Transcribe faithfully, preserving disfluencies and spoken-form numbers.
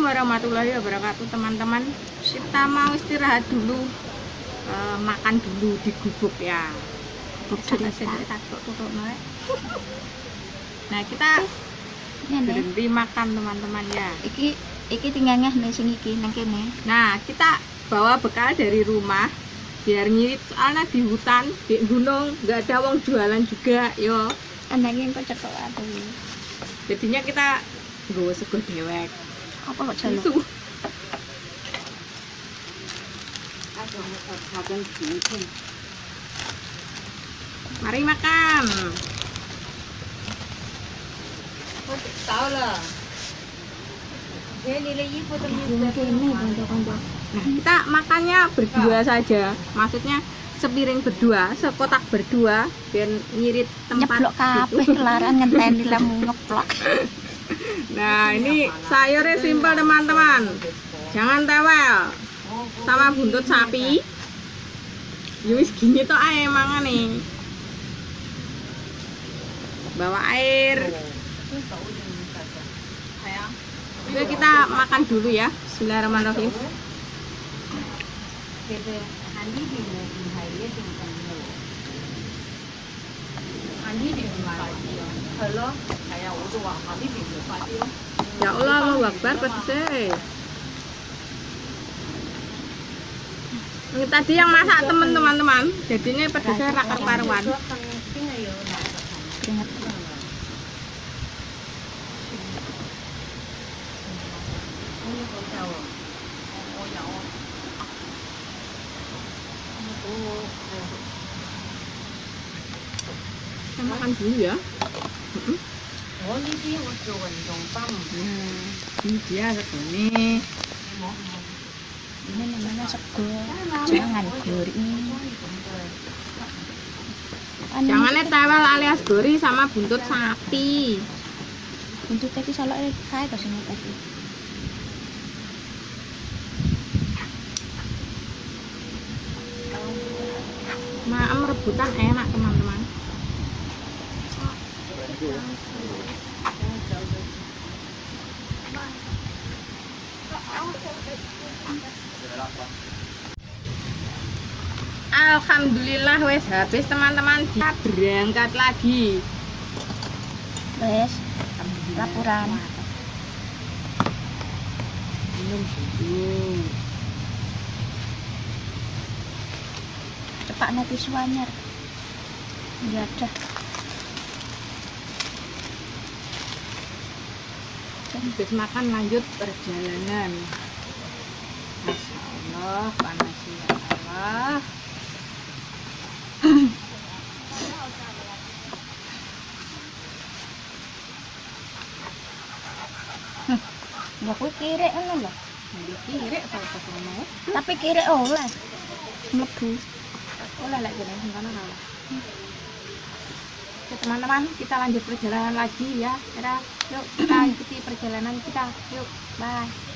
warahmatullahi wabarakatuh teman-teman. Kita mau istirahat dulu, e, makan dulu di gubuk ya. Nah kita berhenti makan teman-teman ya. Iki iki tinggal nih sing iki nang kene. Nah kita bawa bekal dari rumah biar ngirit, soalnya di hutan di gunung nggak ada wong jualan juga yo. Anaknya kok cetok aduh. Jadinya kita nggawa sego dewek. Apa kok jaluk? Susu. Mari makan. Tahu lah. Nah, kita makannya berdua saja. Maksudnya sepiring berdua, sekotak berdua, biar ngirit tempat. Nyeplok kabeh kelaran ngenteni lamu ngeplok. Nah, ini sayurnya simpel teman-teman. Jangan tewel. Sama buntut sapi. Ya wis gini toh ae mangane. Bawa air. Oke, kita makan dulu ya. Bismillahirrahmanirrahim. Ya Allah, Allahu Akbar pedesnya. Ini tadi yang masak teman-teman, jadinya pedesnya rakar karuan. Kita makan dulu ya. Oh, ini dia untuk untung Nah, ini dia segini. Ini namanya sego. Jangan gori. Jangannya tewel alias gori sama buntut sapi. Buntut iki saloke kae to sing tadi. Maem rebutan enak teman-teman. Alhamdulillah wes habis teman-teman, kita berangkat lagi. Wes, laporan. Minum dulu. Cepak nanti suanyar. Ya dah. Habis makan lanjut perjalanan. Masya Allah, panas ya Allah. Ya kuwi kirek ngono lho. Jadi kiri apa apa mau? Tapi kirek oleh. Mlebu. Oleh lagi nih, sana kalau. Oke teman-teman, kita lanjut perjalanan lagi ya. Yuk, kita ikuti perjalanan kita. Yuk, bye.